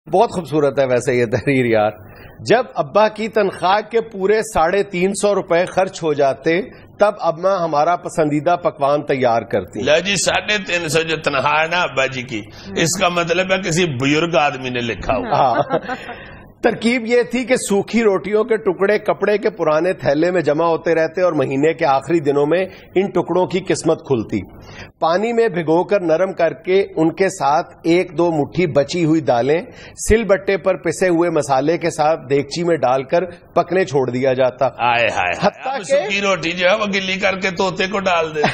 بہت خوبصورت ہے ویسے یہ تحریر یار. جب ابا کی تنخواہ کے پورے 350 روپے خرچ ہو جاتے تب اماں ہمارا پسندیدہ پکوان تیار کرتی. جی 350 جو تنخواہ ہے نا ابا جی کی، اس کا مطلب ہے کسی بزرگ آدمی نے لکھا ہوا. ترکیب یہ تھی کہ سوکھی روٹیوں کے ٹکڑے کپڑے کے پرانے تھیلے میں جمع ہوتے رہتے اور مہینے کے آخری دنوں میں ان ٹکڑوں کی قسمت کھلتی. پانی میں بھگو کر نرم کر کے ان کے ساتھ 1-2 مٹھی بچی ہوئی دالیں سل بٹے پر پسے ہوئے مسالے کے ساتھ دیگچی میں ڈال کر پکنے چھوڑ دیا جاتا. سوکھی روٹی جو ہے وہ گلی کر کے طوطے کو ڈال دے.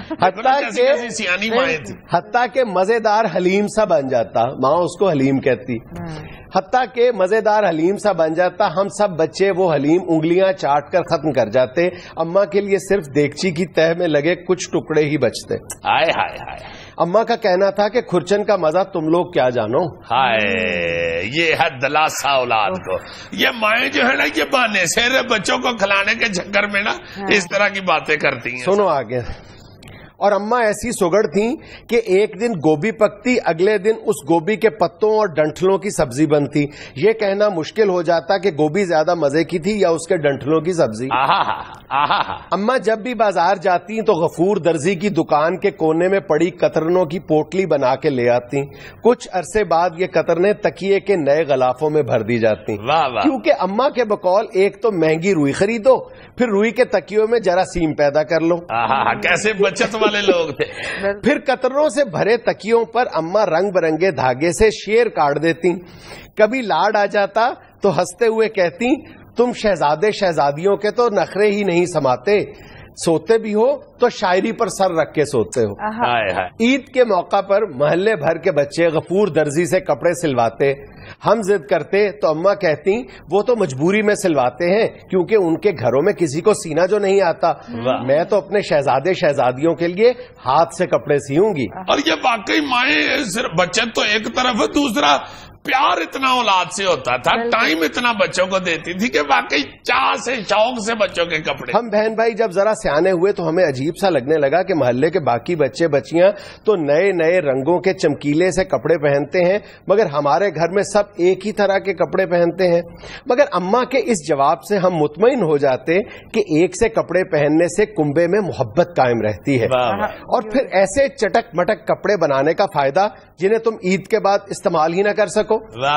حتیٰ کہ مزیدار حلیم سا بن جاتا. ماں اس کو حلیم کہتی. حتیٰ کہ مزیدار حلیم سا بن جاتا. ہم سب بچے وہ حلیم انگلیاں چاٹ کر ختم کر جاتے. اماں کے لیے صرف دیگچی کی تہ میں لگے کچھ ٹکڑے ہی بچتے. ہائے ہائے ہائے. اماں کا کہنا تھا کہ کھرچن کا مزہ تم لوگ کیا جانو. ہائے یہ ہے دلاسا اولاد کو. یہ مائیں جو ہے نا یہ بہانے سے بچوں کو کھلانے کے چکر میں نا اس طرح کی باتیں کرتی ہیں. سنو آگے. اور اماں ایسی سگڑ تھیں کہ ایک دن گوبھی پکتی، اگلے دن اس گوبھی کے پتوں اور ڈنٹلوں کی سبزی بنتی. یہ کہنا مشکل ہو جاتا کہ گوبھی زیادہ مزے کی تھی یا اس کے ڈنٹلوں کی سبزی. اماں جب بھی بازار جاتی تو غفور درزی کی دکان کے کونے میں پڑی قطرنوں کی پوٹلی بنا کے لے آتی. کچھ عرصے بعد یہ قطرنیں تکیے کے نئے غلافوں میں بھر دی جاتی. کیونکہ اماں کے بقول ایک تو مہنگی روئی خریدو، پھر روئی کے تکیوں میں جراثیم پیدا کر لو. کیسے بچت والے لوگ تھے. پھر قطروں سے بھرے تکیوں پر اماں رنگ برنگے دھاگے سے شیر کاٹ دیتی. کبھی لاڈ آ جاتا تو ہنستے ہوئے کہتی تم شہزادے شہزادیوں کے تو نخرے ہی نہیں سماتے، سوتے بھی ہو تو شاعری پر سر رکھ کے سوتے ہو. عید کے موقع پر محلے بھر کے بچے غفور درزی سے کپڑے سلواتے. ہم ضد کرتے تو اماں کہتی وہ تو مجبوری میں سلواتے ہیں کیونکہ ان کے گھروں میں کسی کو سینا جو نہیں آتا. میں تو اپنے شہزادے شہزادیوں کے لیے ہاتھ سے کپڑے سیوں گی. اور یہ واقعی مائیں صرف بچت تو ایک طرف ہے، دوسرا پیار اتنا اولاد سے ہوتا تھا، ٹائم اتنا بچوں کو دیتی تھی کہ واقعی چاہ سے شوق سے بچوں کے کپڑے. ہم بہن بھائی جب ذرا سیانے ہوئے تو ہمیں عجیب سا لگنے لگا کہ محلے کے باقی بچے بچیاں تو نئے نئے رنگوں کے چمکیلے سے کپڑے پہنتے ہیں مگر ہمارے گھر میں سب ایک ہی طرح کے کپڑے پہنتے ہیں. مگر اماں کے اس جواب سے ہم مطمئن ہو جاتے کہ ایک سے کپڑے پہننے سے کنبے میں محبت قائم رہتی ہے. اور پھر ایسے چٹک مٹک کپڑے بنانے کا فائدہ جنہیں تم عید کے بعد استعمال ہی نہ کر سکو.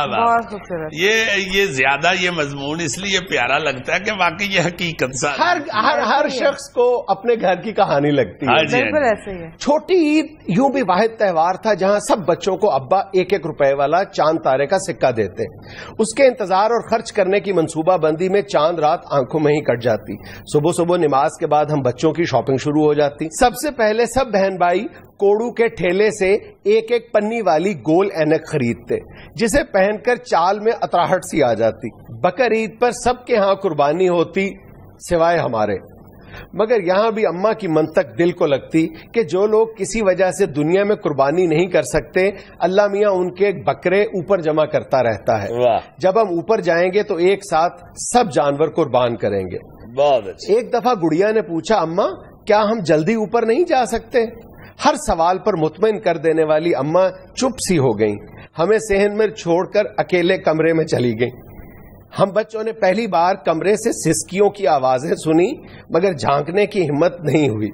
یہ زیادہ یہ مضمون اس لیے پیارا لگتا ہے کہ واقعی یہ حقیقت سا ہر شخص کو اپنے گھر کی کہانی لگتی ہے. بالکل ایسے ہی ہے. چھوٹی عید یوں بھی واحد تہوار تھا جہاں سب بچوں کو ابا 1-1 روپے والا چاند تارے کا سکہ دیتے. اس کے انتظار اور خرچ کرنے کی منصوبہ بندی میں چاند رات آنکھوں میں ہی کٹ جاتی. صبح صبح نماز کے بعد ہم بچوں کی شاپنگ شروع ہو جاتی. سب سے پہلے سب بہن بھائی کوڑو کے ٹھیلے سے 1-1 پنی والی گول اینک خریدتے جسے پہن کر چال میں اتراہٹ سی آ جاتی. بقر عید پر سب کے ہاں قربانی ہوتی سوائے ہمارے. مگر یہاں بھی اماں کی منطق دل کو لگتی کہ جو لوگ کسی وجہ سے دنیا میں قربانی نہیں کر سکتے اللہ میاں ان کے بکرے اوپر جمع کرتا رہتا ہے. جب ہم اوپر جائیں گے تو ایک ساتھ سب جانور قربان کریں گے. ایک دفعہ گڑیا نے پوچھا اماں کیا ہم جلدی اوپر نہیں جا سکتے؟ ہر سوال پر مطمئن کر دینے والی اماں چپ سی ہو گئیں. ہمیں صحن میں چھوڑ کر اکیلے کمرے میں چلی گئیں. ہم بچوں نے پہلی بار کمرے سے سسکیوں کی آوازیں سنی مگر جھانکنے کی ہمت نہیں ہوئی.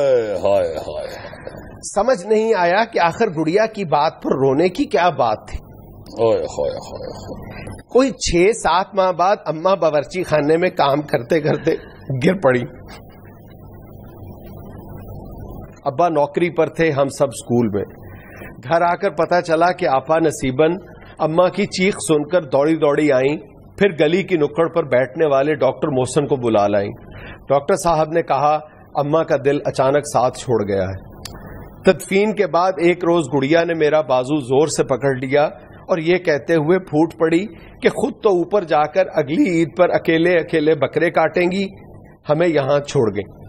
سمجھ نہیں آیا کہ آخر گڑیا کی بات پر رونے کی کیا بات تھی. کوئی 6-7 ماہ بعد اماں باورچی خانے میں کام کرتے کرتے گر پڑی. ابا نوکری پر تھے، ہم سب اسکول میں. گھر آ کر پتا چلا کہ آپا نصیباً اماں کی چیخ سن کر دوڑی دوڑی آئیں. پھر گلی کی نکڑ پر بیٹھنے والے ڈاکٹر محسن کو بلا لائیں. ڈاکٹر صاحب نے کہا اماں کا دل اچانک ساتھ چھوڑ گیا ہے. تدفین کے بعد ایک روز گڑیا نے میرا بازو زور سے پکڑ لیا اور یہ کہتے ہوئے پھوٹ پڑی کہ خود تو اوپر جا کر اگلی عید پر اکیلے اکیلے بکرے کاٹیں گی، ہمیں یہاں چھوڑ گئیں.